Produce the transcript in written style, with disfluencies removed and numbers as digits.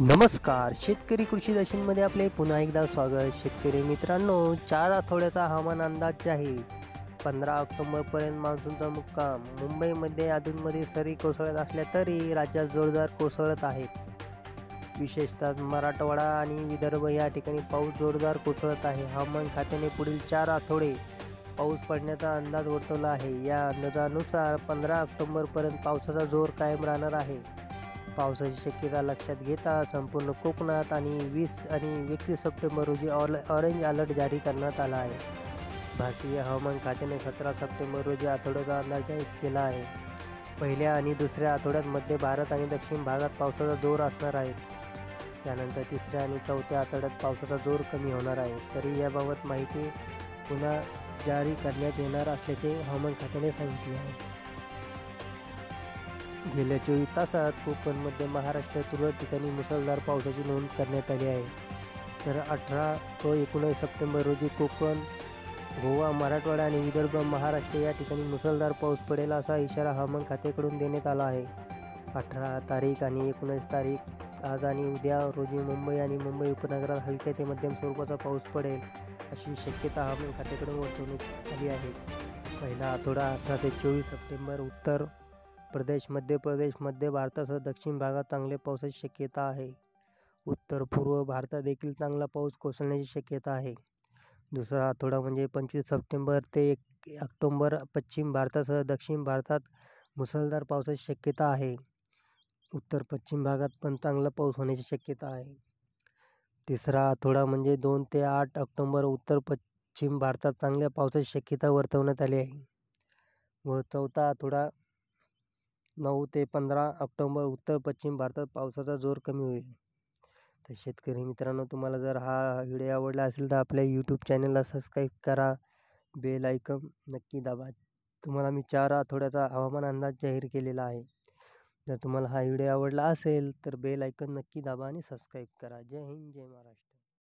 नमस्कार शेतकरी कृषी दर्शनमध्ये आपले पुन्हा एकदा स्वागत. शेतकरी मित्रांनो, 4 आठवड्याचा हवामान अंदाज जाहीर. 15 ऑक्टोबरपर्यंत मान्सूनचा मुक्काम. मुंबईमध्ये अधूनमधून सरी कोसळत असल्या तरी राज्यात जोरदार कोसळत आहेत. विशेषतः मराठवाडा आणि विदर्भ या ठिकाणी पाऊस जोरदार कोसळत आहे. हवामान खात्याने पुढील 4 आठवडे पाऊस पडण्याचा अंदाज वर्तवला आहे. या अंदाजानुसार 15 ऑक्टोबरपर्यंत पावसाचा जोर कायम राहणार आहे. पावसाची शक्यता लक्षात घेता संपूर्ण कोकणात आणि 20 आणि 21 सप्टेंबर रोजी ऑरेंज अलर्ट जारी करण्यात आला आहे. भारतीय हवामान खात्याने 17 सप्टेंबर रोजी आठवड्याचा अंदाज जाहीर केला आहे. पहिल्या आणि दुसऱ्या आठवड्यात मध्य भारत आणि दक्षिण भागात पावसाचा जोर असणार आहे. त्यानंतर तिसऱ्या आणि चौथ्या आठवड्यात पावसाचा जोर कमी होणार आहे. तरी याबाबत माहिती पुन्हा जारी करण्यात येणार असल्याचे हवामान खात्याने सांगितले आहे. गेल्या 24 तासात कोकण, मध्य महाराष्ट्र तुरळक ठिकाणी मुसळधार पावसाची नोंद करण्यात आली आहे. तर 18 व 19 सप्टेंबर रोजी कोकण, गोवा, मराठवाडा आणि विदर्भ, महाराष्ट्र या ठिकाणी मुसळधार पाऊस पडेल असा इशारा हवामान खात्याकडून देण्यात आला आहे. 18 तारीख आणि 19 तारीख आज आणि उद्या रोजी मुंबई आणि मुंबई उपनगरात हलक्या ते मध्यम स्वरूपाचा पाऊस पडेल अशी शक्यता हवामान खात्याकडून वर्तवण्यात आली आहे. पहिला आठवडा 18 ते 24 सप्टेंबर उत्तर प्रदेश, मध्य प्रदेश, मध्य भारतासह दक्षिण भागात चांगल्या पावसाची शक्यता आहे. उत्तर पूर्व भारतात देखील चांगला पाऊस कोसळण्याची शक्यता आहे. दुसरा आठवडा म्हणजे 25 सप्टेंबर ते 1 ऑक्टोबर पश्चिम भारतासह दक्षिण भारतात मुसळधार पावसाची शक्यता आहे. उत्तर पश्चिम भागात पण चांगला पाऊस होण्याची शक्यता आहे. तिसरा आठवडा म्हणजे 2 ते 8 ऑक्टोबर उत्तर पश्चिम भारतात चांगल्या पावसाची शक्यता वर्तवण्यात आली आहे. व चौथा आठवडा 9 ते 15 ऑक्टोबर उत्तर पश्चिम भारतात पावसाचा जोर कमी होईल. तर शेतकरी मित्रांनो, तुम्हाला जर हा व्हिडिओ आवडला असेल तर आपल्या यूट्यूब चॅनलला सबस्क्राईब करा, बेल आयकॉन नक्की दाबा. तुम्हाला मी 4 आठवड्याचा हवामान अंदाज जाहीर केलेला आहे. जर तुम्हाला हा व्हिडिओ आवडला असेल तर बेल आयकॉन नक्की दाबा आणि सबस्क्राईब करा. जय हिंद, जय महाराष्ट्र.